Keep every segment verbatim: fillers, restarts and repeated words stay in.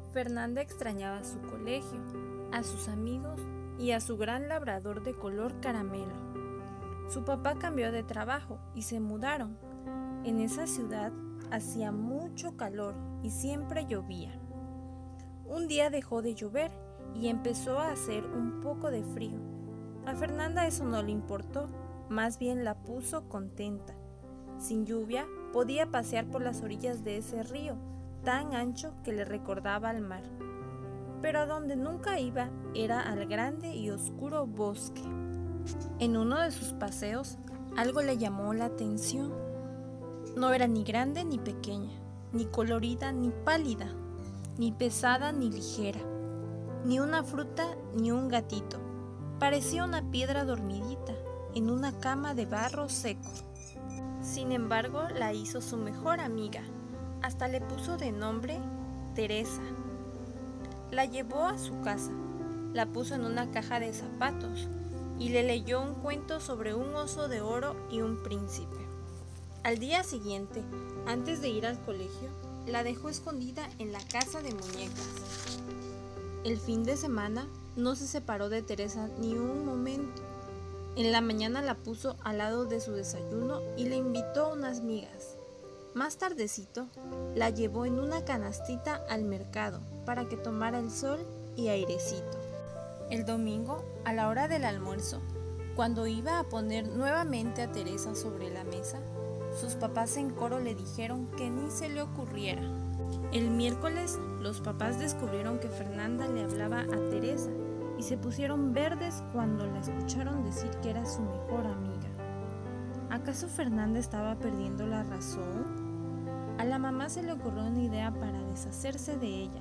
Fernanda extrañaba su colegio, a sus amigos y a su gran labrador de color caramelo. Su papá cambió de trabajo y se mudaron. En esa ciudad hacía mucho calor y siempre llovía. Un día dejó de llover y empezó a hacer un poco de frío. A Fernanda eso no le importó, más bien la puso contenta. Sin lluvia podía pasear por las orillas de ese río, tan ancho que le recordaba al mar. Pero a donde nunca iba era al grande y oscuro bosque. En uno de sus paseos, algo le llamó la atención. No era ni grande ni pequeña, ni colorida ni pálida, ni pesada ni ligera, ni una fruta ni un gatito. Parecía una piedra dormidita en una cama de barro seco. Sin embargo, la hizo su mejor amiga. Hasta le puso de nombre Teresa. La llevó a su casa, la puso en una caja de zapatos y le leyó un cuento sobre un oso de oro y un príncipe. Al día siguiente, antes de ir al colegio, la dejó escondida en la casa de muñecas. El fin de semana no se separó de Teresa ni un momento. En la mañana la puso al lado de su desayuno y le invitó a unas migas. Más tardecito, la llevó en una canastita al mercado para que tomara el sol y airecito. El domingo, a la hora del almuerzo, cuando iba a poner nuevamente a Teresa sobre la mesa, sus papás en coro le dijeron que ni se le ocurriera. El miércoles, los papás descubrieron que Fernanda le hablaba a Teresa y se pusieron verdes cuando la escucharon decir que era su mejor amiga. ¿Acaso Fernanda estaba perdiendo la razón? A la mamá se le ocurrió una idea para deshacerse de ella.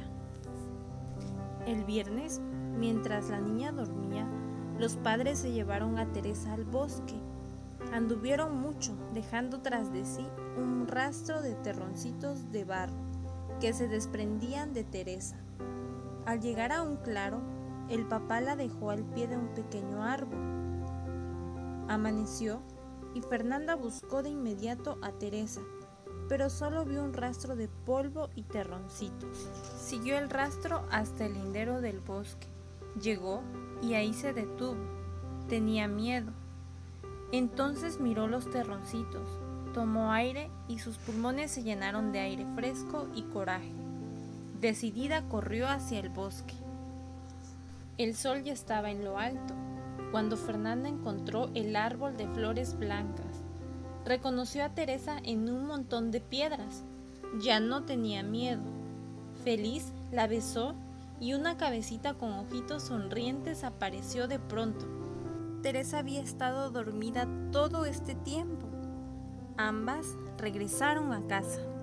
El viernes, mientras la niña dormía, los padres se llevaron a Teresa al bosque. Anduvieron mucho, dejando tras de sí un rastro de terroncitos de barro que se desprendían de Teresa. Al llegar a un claro, el papá la dejó al pie de un pequeño árbol. Amaneció y Fernanda buscó de inmediato a Teresa, pero solo vio un rastro de polvo y terroncitos. Siguió el rastro hasta el lindero del bosque. Llegó y ahí se detuvo. Tenía miedo. Entonces miró los terroncitos, tomó aire y sus pulmones se llenaron de aire fresco y coraje. Decidida corrió hacia el bosque. El sol ya estaba en lo alto, cuando Fernanda encontró el árbol de flores blancas. Reconoció a Teresa en un montón de piedras. Ya no tenía miedo. Feliz, la besó y una cabecita con ojitos sonrientes apareció de pronto. Teresa había estado dormida todo este tiempo. Ambas regresaron a casa.